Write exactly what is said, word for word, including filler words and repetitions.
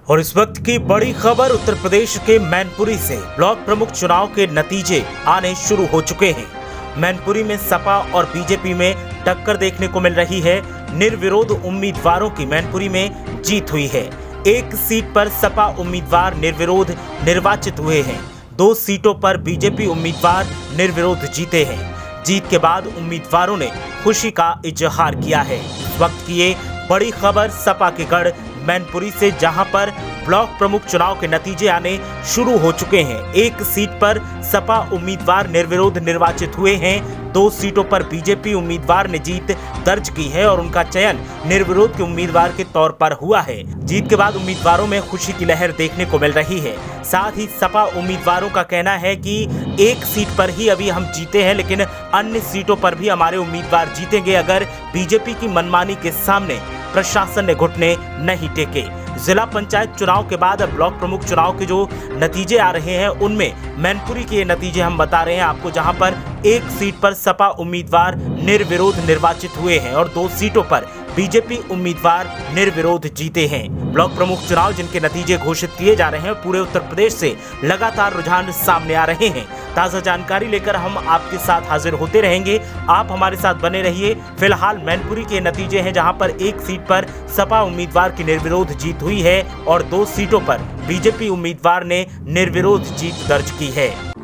और इस वक्त की बड़ी खबर उत्तर प्रदेश के मैनपुरी से ब्लॉक प्रमुख चुनाव के नतीजे आने शुरू हो चुके हैं। मैनपुरी में सपा और बीजेपी में टक्कर देखने को मिल रही है। निर्विरोध उम्मीदवारों की मैनपुरी में जीत हुई है। एक सीट पर सपा उम्मीदवार निर्विरोध निर्वाचित हुए हैं। दो सीटों पर बीजेपी उम्मीदवार निर्विरोध जीते हैं। जीत के बाद उम्मीदवारों ने खुशी का इजहार किया है। इस वक्त की ये बड़ी खबर सपा के गढ़ मैनपुरी से, जहां पर ब्लॉक प्रमुख चुनाव के नतीजे आने शुरू हो चुके हैं। एक सीट पर सपा उम्मीदवार निर्विरोध निर्वाचित हुए हैं। दो सीटों पर बीजेपी उम्मीदवार ने जीत दर्ज की है और उनका चयन निर्विरोध के उम्मीदवार के तौर पर हुआ है। जीत के बाद उम्मीदवारों में खुशी की लहर देखने को मिल रही है। साथ ही सपा उम्मीदवारों का कहना है कि एक सीट पर ही अभी हम जीते हैं, लेकिन अन्य सीटों पर भी हमारे उम्मीदवार जीतेंगे अगर बीजेपी की मनमानी के सामने प्रशासन ने घुटने नहीं टेके। जिला पंचायत चुनाव के बाद अब ब्लॉक प्रमुख चुनाव के जो नतीजे आ रहे हैं उनमें मैनपुरी के नतीजे हम बता रहे हैं आपको, जहां पर एक सीट पर सपा उम्मीदवार निर्विरोध निर्वाचित हुए हैं और दो सीटों पर बीजेपी उम्मीदवार निर्विरोध जीते हैं। ब्लॉक प्रमुख चुनाव जिनके नतीजे घोषित किए जा रहे हैं, पूरे उत्तर प्रदेश से लगातार रुझान सामने आ रहे हैं। ताज़ा जानकारी लेकर हम आपके साथ हाजिर होते रहेंगे। आप हमारे साथ बने रहिए। फिलहाल मैनपुरी के नतीजे हैं, जहां पर एक सीट पर सपा उम्मीदवार की निर्विरोध जीत हुई है और दो सीटों पर बीजेपी उम्मीदवार ने निर्विरोध जीत दर्ज की है।